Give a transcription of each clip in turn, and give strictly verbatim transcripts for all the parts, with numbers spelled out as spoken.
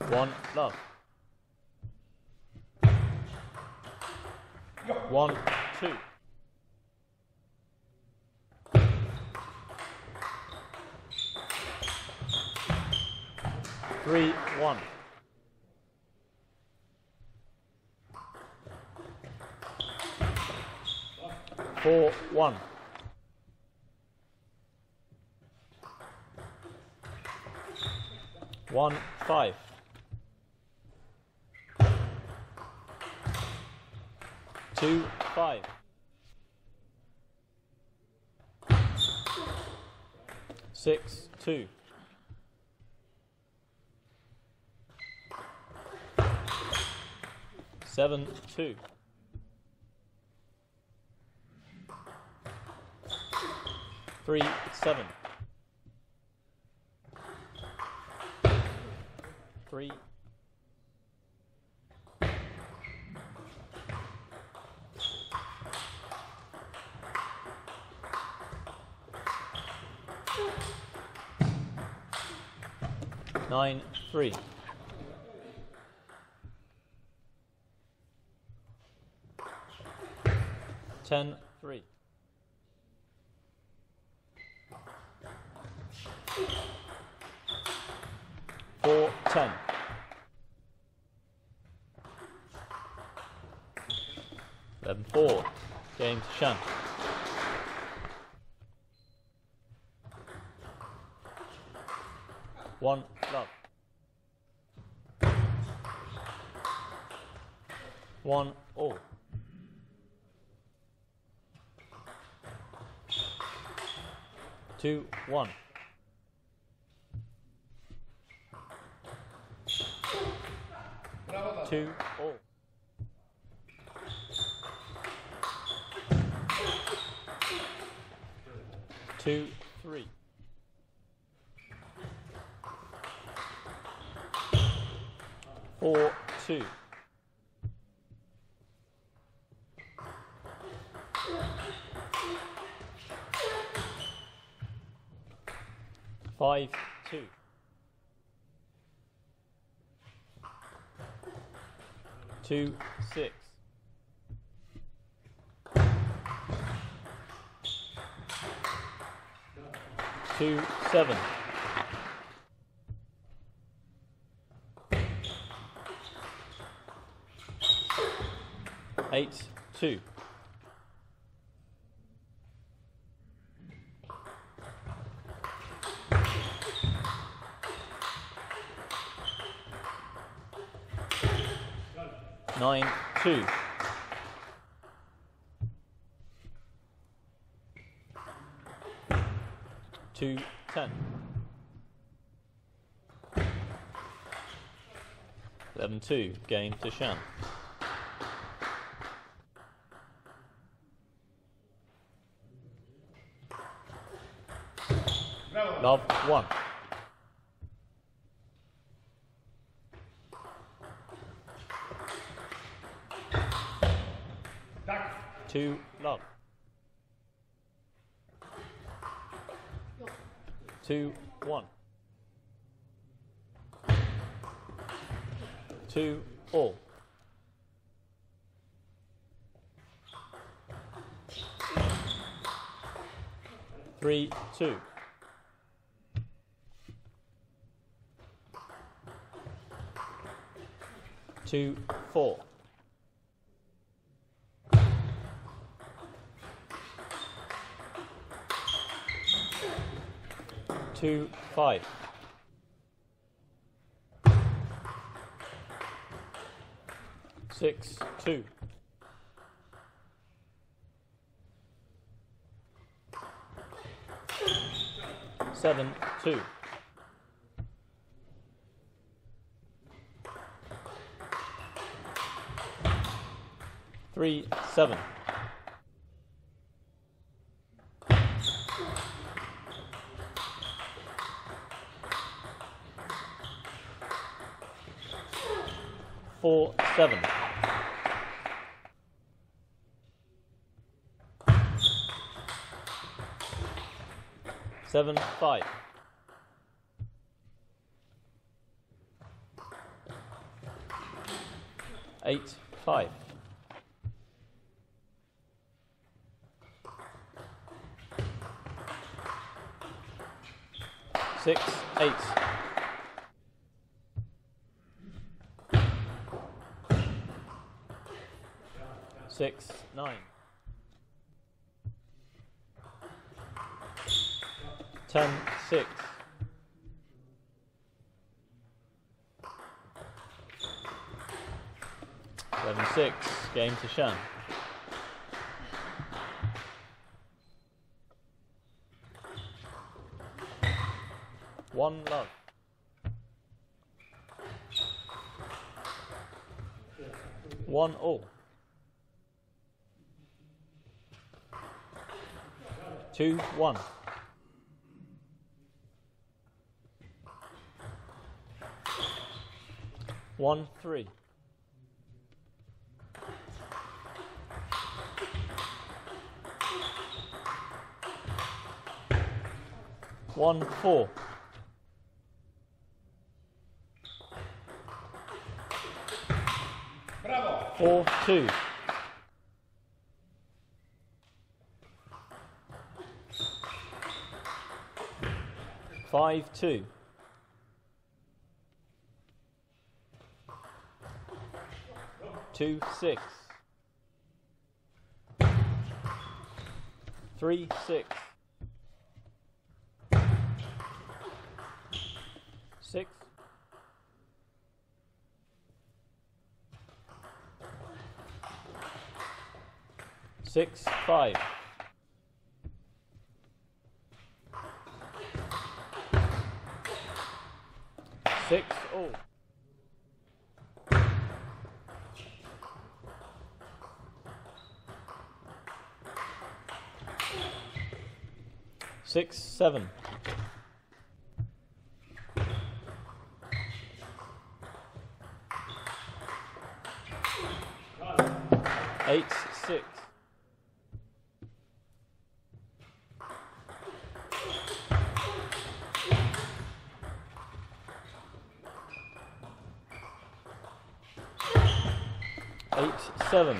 One love. One, two. Three, one. Four, one. One, five. Two, five. Six, two. Seven, two. Three, seven. Three. Nine, three. Ten, three. Four, ten. Eleven, four. Game to Shan. One, love. One, all. Two, one. Two, all. Two, three. Four, two. Five, two. Two, six. Two, seven. Eight, two. Nine, two. Two, ten. Eleven, two. Game to Shan. Love, one. Two, love. Two, one. Two, all. Three, two. Two, four. Two, five. Six, two. Seven, two. Three, seven. Four, seven. Seven, five. eight five. Six eight. Six nine. Ten six. Seven six. Game to Shan. One love. One all. Two one. One three. One four. Bravo. Four two. Five two. Two six. Three six. Six. Six five. Six all. Six seven. Eight six. Eight seven.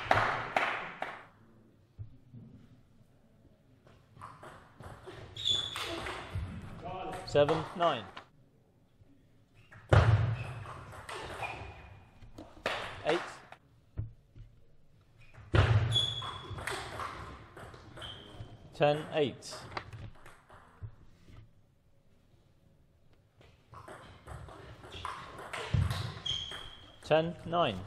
Seven nine. Eight. Ten eight. Ten nine.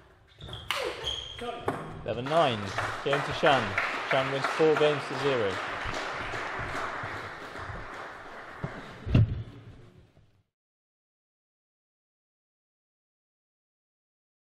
Eleven nine. Game to Shan. Shan wins four games to zero.